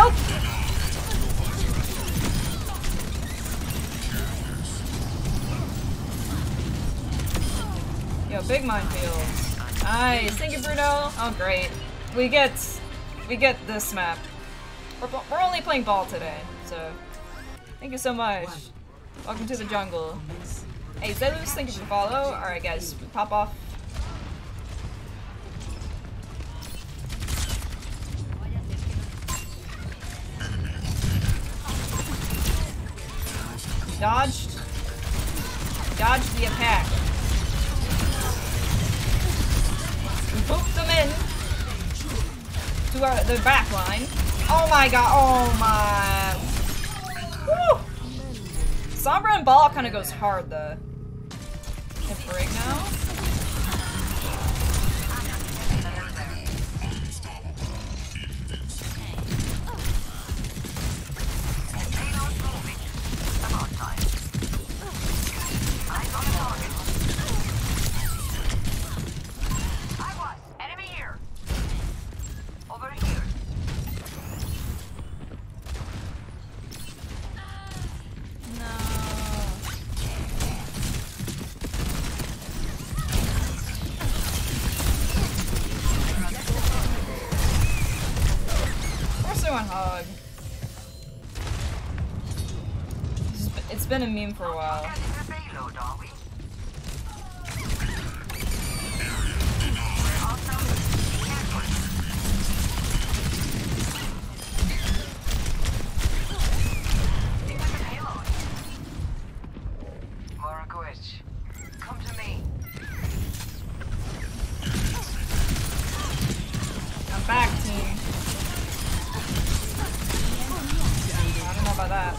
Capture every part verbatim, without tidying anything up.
Help! Yo, big minefield. Nice, thank you, Bruno. Oh, great. We get, we get this map. We're, we're only playing ball today, so thank you so much. Welcome to the jungle. Hey, Zelus, thank you for the follow. Alright, guys, we pop off. Dodged. Dodged the attack. We booped them in to our, the back line. Oh my god, oh my. Woo! Sombra and ball kind of goes hard though. Hit break now. Hog. It's been a meme for a while. Come to me. I'm back, team. I don't know about that.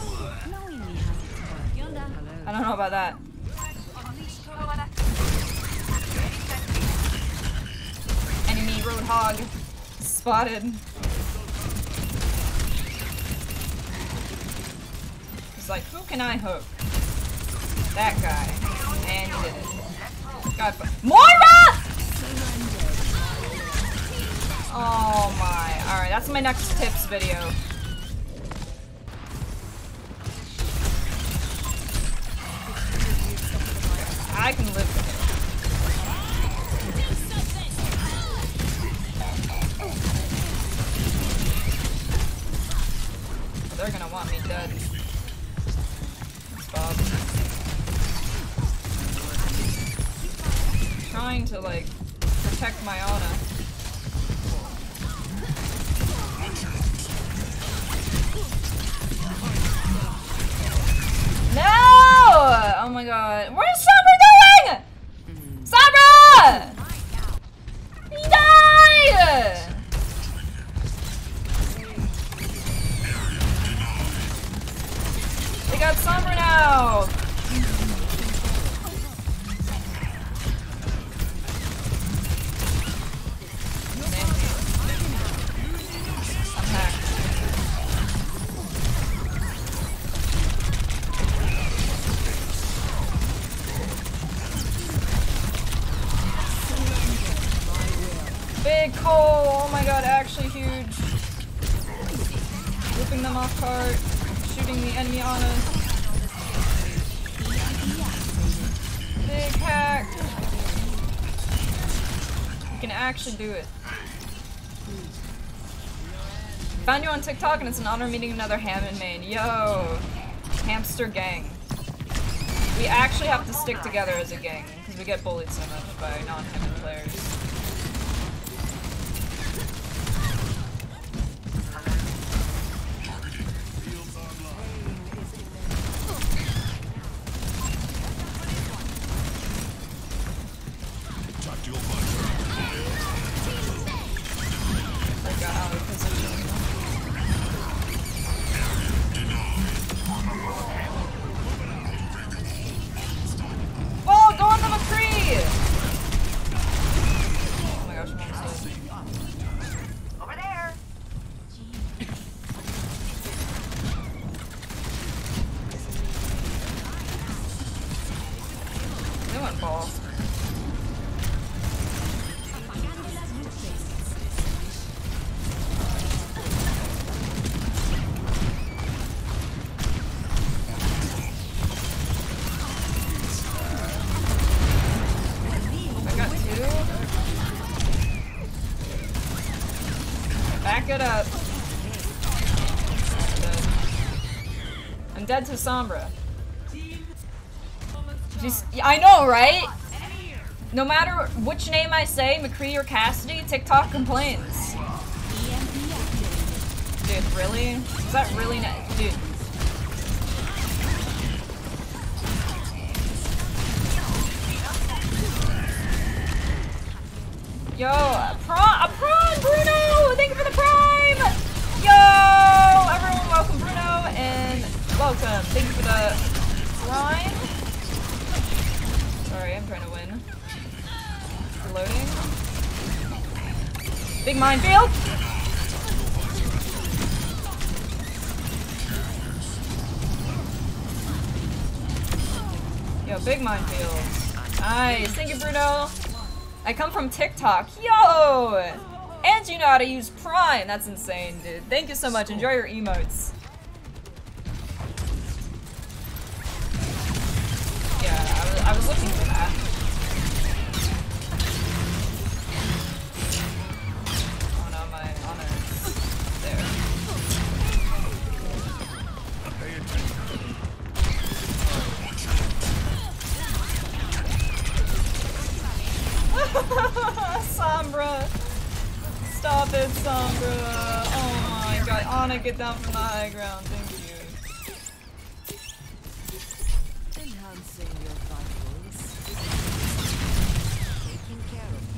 I don't know about that. Enemy roadhog spotted. He's like, who can I hook? That guy. And he did it. God, Moira! Oh my. Alright, that's my next tips video. I can live with it. They're gonna want me dead. Thanks, Bob. I'm trying to, like, protect my Ana. No! Oh my god. Where's Sombra going? Sombra! He died! They got Sombra now! I'm hacked. Big Cole! Oh my god, actually huge. Ripping them off cart. Shooting the enemy Ana. Big hack! You can actually do it. Found you on TikTok and it's an honor meeting another ham in Maine. Yo! Hamster gang. We actually have to stick together as a gang because we get bullied so much by non-Hammond players. dead to Sombra. Just, I know, right? No matter which name I say, McCree or Cassidy, TikTok complains. Dude, really? Is that really not? Dude. Yo, a prawn, a prawn, Bruno! Thank you for the prime! Yo! Everyone, welcome, Bruno, and welcome. Thank you for the prime. Sorry, I'm trying to win. Loading. Big minefield! Yo, big minefield. Nice, thank you, Bruno. I come from TikTok. Yo! And you know how to use Prime. That's insane, dude. Thank you so much. Enjoy your emotes. Yeah, I was, I was looking for that. Oh no, my honor's there. Sombra! Stop it, Sombra! Oh my god, Anna, get down from the high ground, thank you. Enhancing your vitals. Taking care of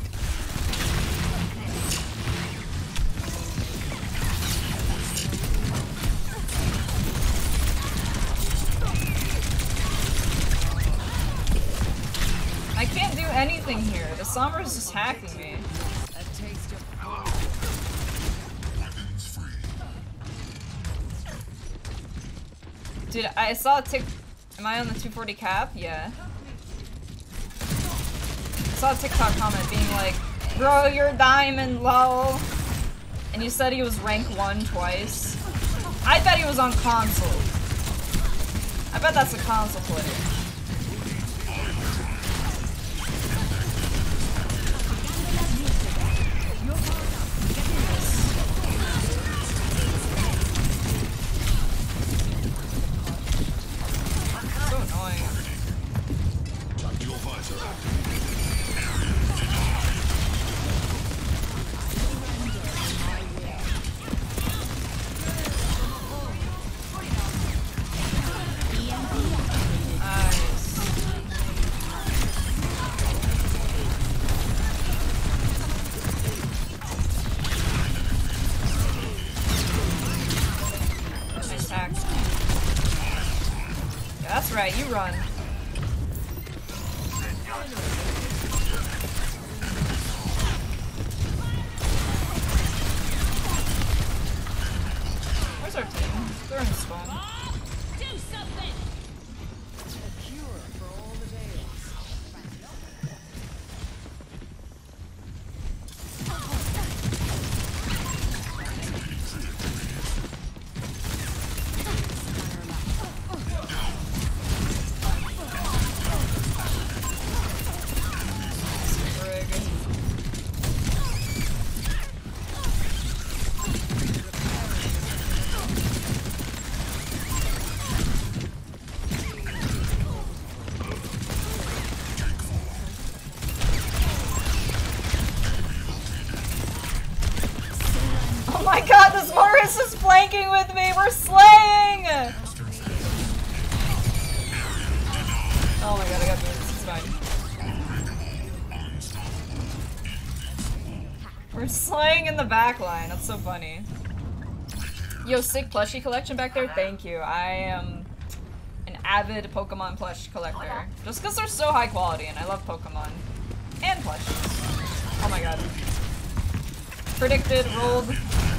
I can't do anything here. The Sombra's just hacking me. a taste of Dude, I saw a tick. Am I on the two forty cap? Yeah. I saw a TikTok comment being like, bro, you're diamond, lol. And you said he was rank one twice. I bet he was on console. I bet that's a console player. So annoying. Nice hack. Yeah, that's right, you run. Where's our team? They're in spawn. a cure for all the veils. Oh my god, this Morris is flanking with me! We're slaying! Oh my god, I got boots. It's fine. We're slaying in the back line. That's so funny. Yo, sick plushie collection back there? Thank you. I am an avid Pokemon plush collector. Just because they're so high quality and I love Pokemon. And plushies. Oh my god. Predicted, rolled.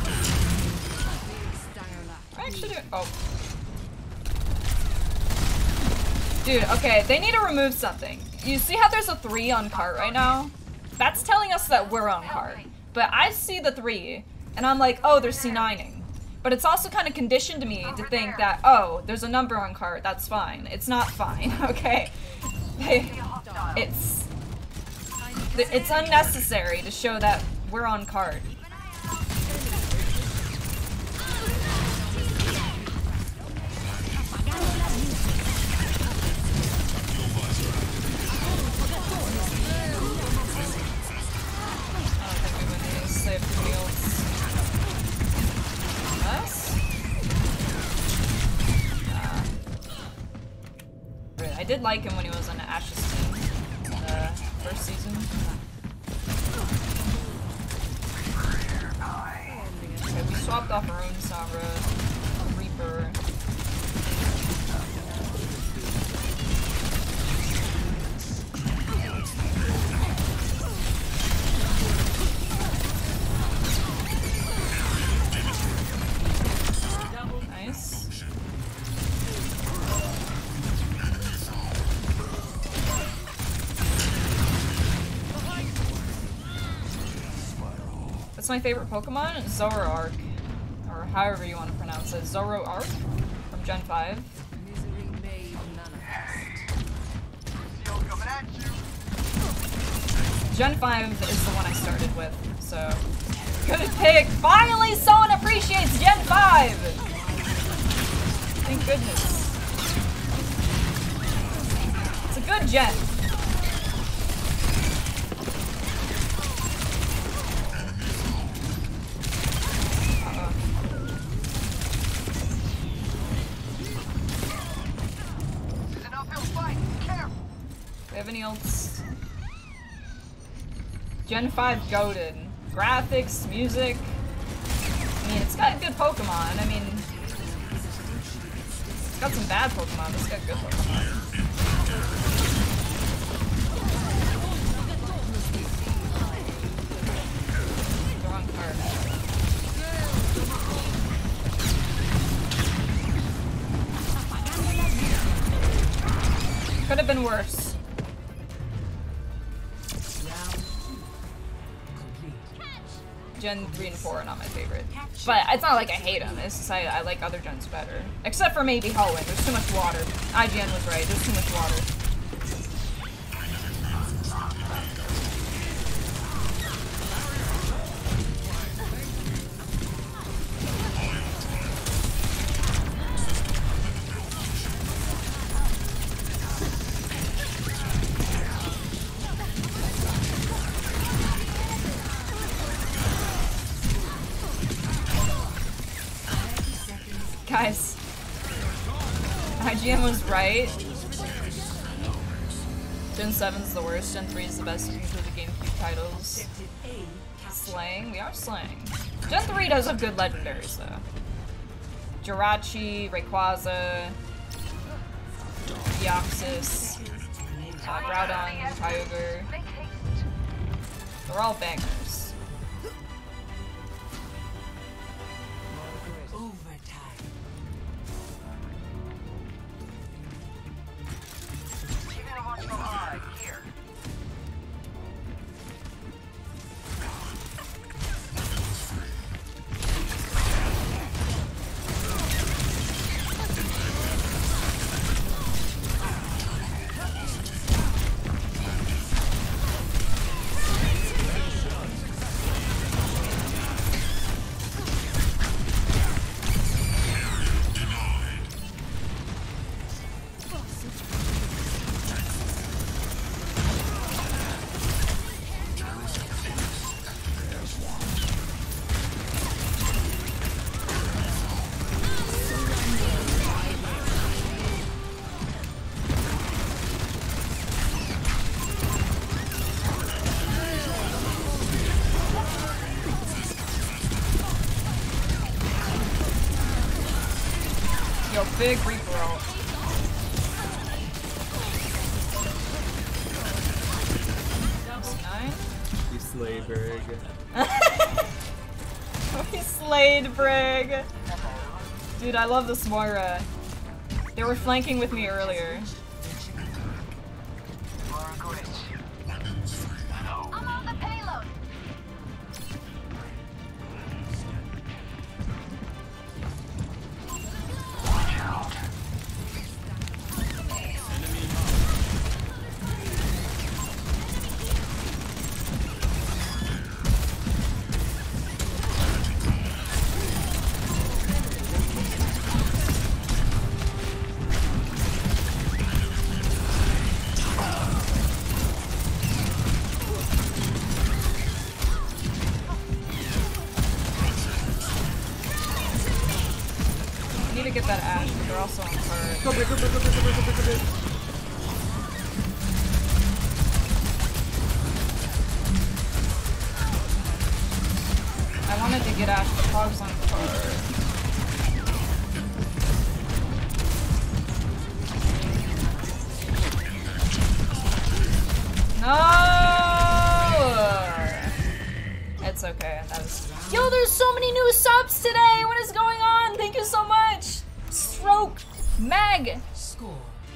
I actually do. Oh. Dude, okay, they need to remove something. You see how there's a three on cart right now? That's telling us that we're on cart. But I see the three, and I'm like, oh, they're C nine-ing. But it's also kind of conditioned me to think that, oh, there's a number on cart, that's fine. It's not fine, okay? It's... It's unnecessary to show that we're on cart. did like him when he was on Ash's team in the first season. Okay, we swapped off our own Sombra, Reaper. Nice. That's my favorite Pokemon, Zoroark, or however you want to pronounce it, Zoroark from Gen five. Misery made manifest. Gen five is the one I started with, so good pick. Finally, someone appreciates Gen five. Thank goodness. It's a good gen. Have any else? Gen five goated. Graphics, music. I mean, it's got good Pokemon. I mean, it's got some bad Pokemon, but it's got good Pokemon. The wrong card. Could have been worse. Gen three and four are not my favorite. But it's not like I hate them, it's just I, I like other gens better. Except for maybe Hoenn, there's too much water. I G N was right, there's too much water. Guys, I G N was right. Gen seven's the worst, Gen three is the best if you include the GameCube titles. Slaying? We are slaying. Gen three does have good legendaries though. Jirachi, Rayquaza, Deoxys, uh, Groudon, Kyogre. They're all bangers. Big Reaper ult. Nine. You slay Berg. We slayed Brig. Dude, I love this Moira. They were flanking with me earlier. I'm on the payload. Get that Ash, but they're also on card. Go, go, go, go, go, go, go, go, go. wanted to get Ash, but Fog's on card. No! It's okay. That was. Yo, there's so many new subs today! What is going on? Thank you so much! Stroke! Meg! Score.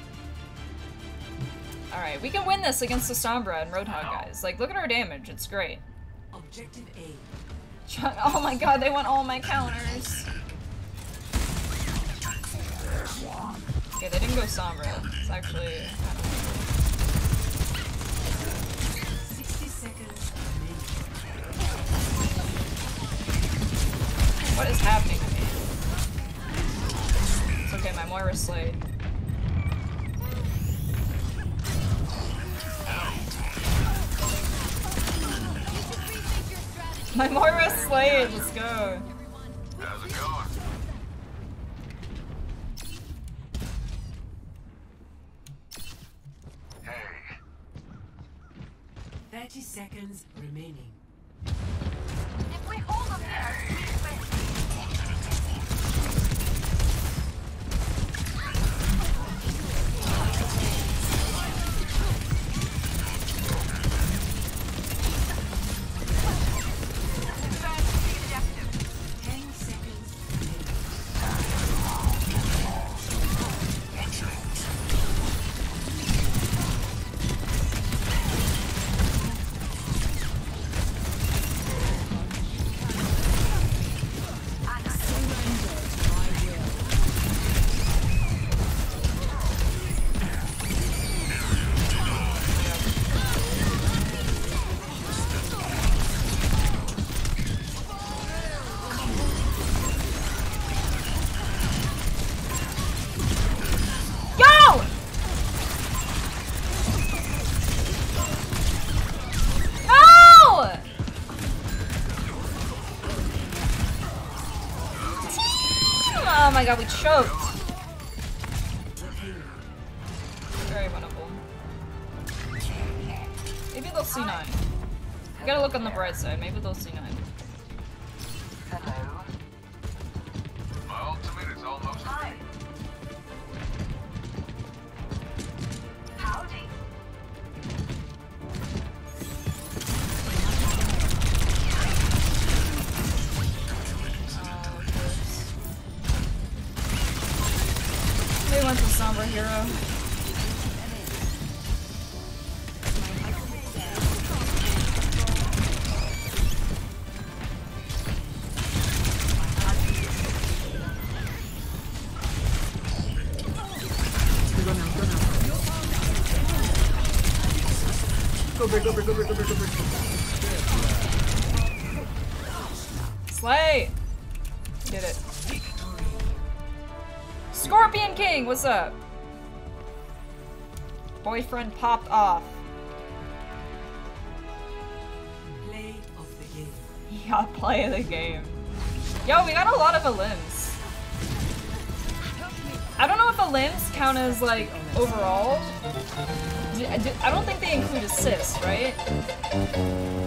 Alright, we can win this against the Sombra and Roadhog guys. Like, look at our damage. It's great. Objective A. Oh my god, they want all my counters. Okay, they didn't go Sombra. It's actually kind of... sixty seconds. What is happening to me? It's okay, my Moira slayed. My Moira slayed, let's go. How's it going? Hey. thirty seconds remaining. If we hold them there, we win. Oh my god, we choked. Very winnable. Maybe they'll C nine. You gotta look on the bright side. Maybe they'll C nine. Hello. My ultimate is almost Hi. ready. Howdy. They went to Sombra Hero. Go break, go break, go break, go break, go break. Slay! Did it. Scorpion King, what's up? Boyfriend popped off. Play of the game. Yeah, play of the game. Yo, we got a lot of elims. I don't know if elims count as like overall. I don't think they include assists, right?